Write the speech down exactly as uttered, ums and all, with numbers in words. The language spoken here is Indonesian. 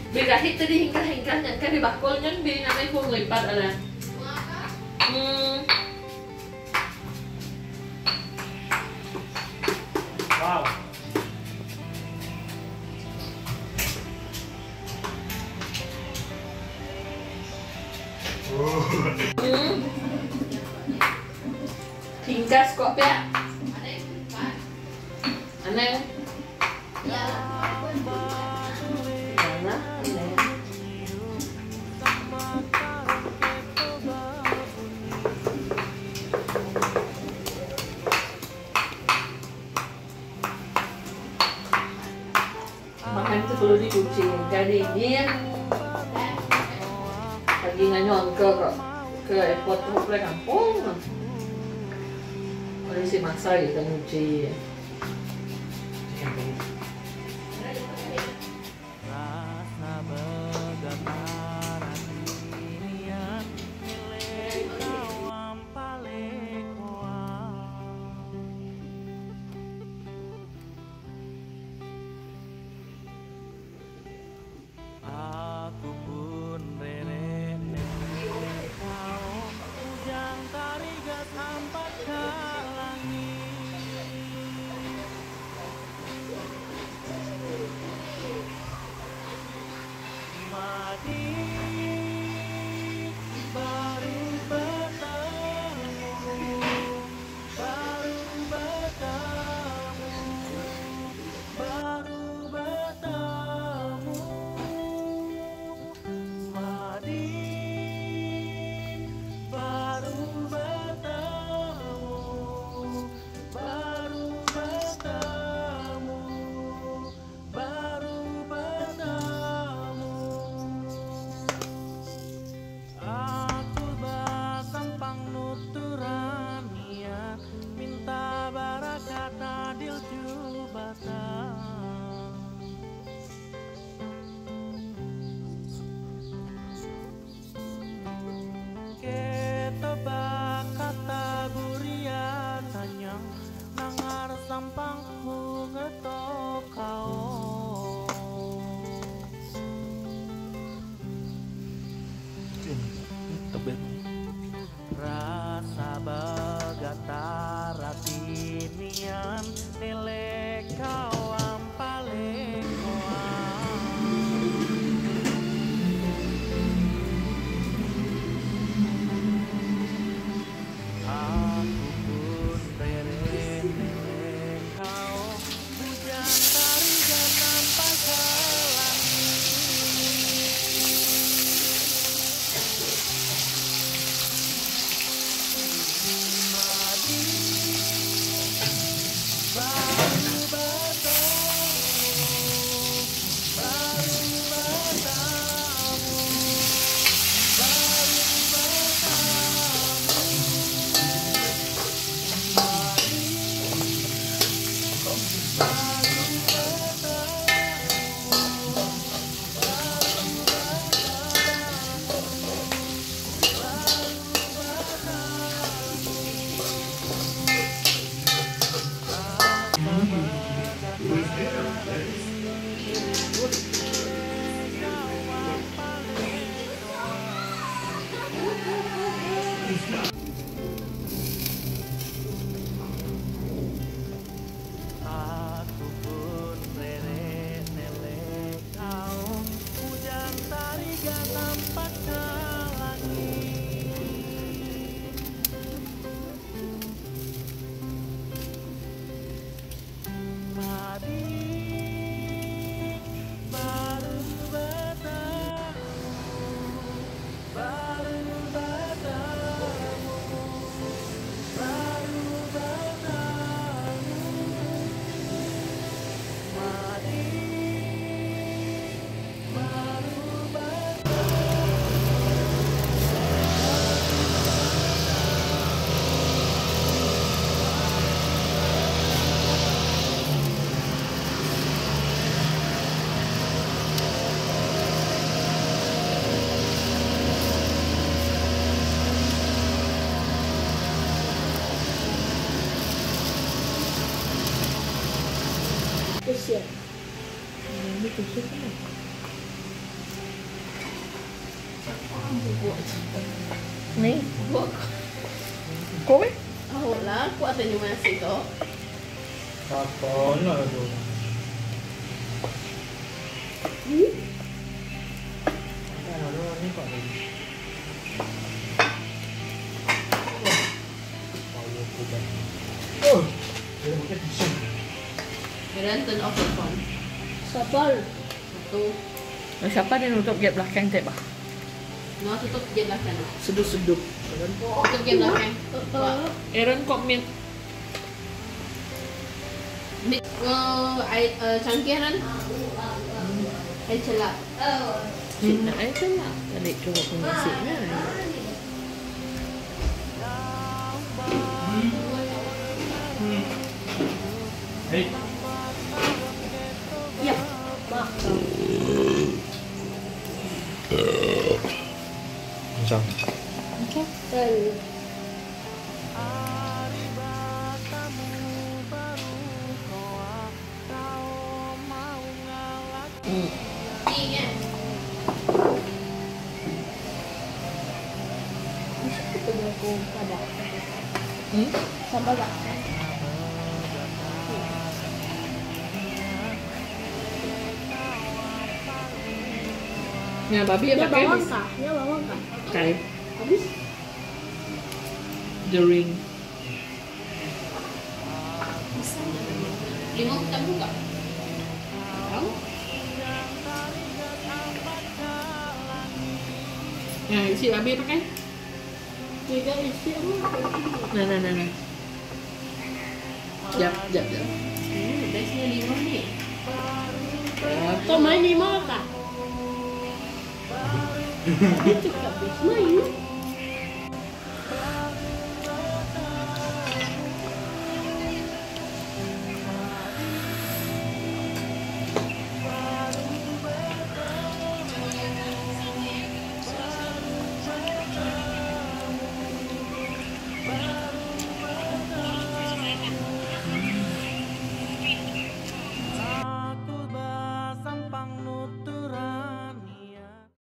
Bi kahit tadi hingkah-hingkah nyan ka di bakul nyan bi na may kung lipat ala. Hmm. Wow. Hmm. Hingkas kok ya. Aneh. Ya. Mana? Aneh. Makan itu perlu dicuci, gak dingin. Lagi nganyon ke ke airport ke pulang kampung. Kalau si masa kita nyuci. Rasa begatar ratinian nilai kawam paling aku pun rere nilai kau hujan tari dan nampak ke langit. Aku pun rere nele kau hujan tari gak nampak ke langit. Madi baru bertemu, baru bertemu, baru bertemu. Madi baru Tusuk. Ini tusuk kan? Bubuk. Ni. Bubuk. Kau eh? Oh lah, kuat aja masih tu. Apa nak tu? Hmm? Kan ada ni kok ni. Power kubat. Oh, dia pakai tisu. Keren turn off the phone. Sabal. Tu. Siapa dia nutup gate belakang tep ah? No, tutup je lah kan. Seduk-seduk. Tutup je lah kan. Aaron kok mint. Ni, uh, I, uh, cangkiran. I celak. Cina itu lah. Tadi coba pengisinya. Hei. Ya. Mak. Macam. Macam. Dan Hmm. Ni kan. itu dia aku pada. Hmm? Sambal tak? Ya, babi Dia apa pakai? bawang kah? Dia bawang kah? Kali. Habis? The ring. Limau kita buka. Tahu? Ya, isi babi pakai. Tiga isi apa? Nah, nah, nah, nah. Jap, jap, jap. Hmm, bestnya limau ni. Jap. Kau main lima kah? Itu kah? Main.